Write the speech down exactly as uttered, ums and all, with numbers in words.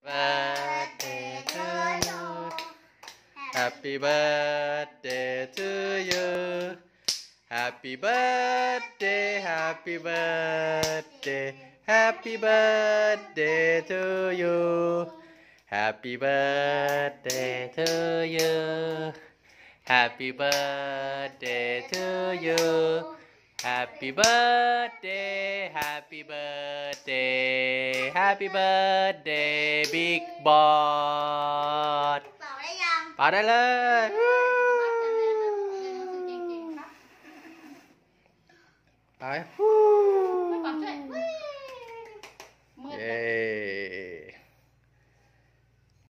birthday to you Happy birthday to you Happy birthday Happy birthday Happy birthday to you Happy birthday to you Happy birthday to you Happy birthday Happy birthday Happy birthday Big Boss เป่าได้ยังเป่าได้เลยเป่า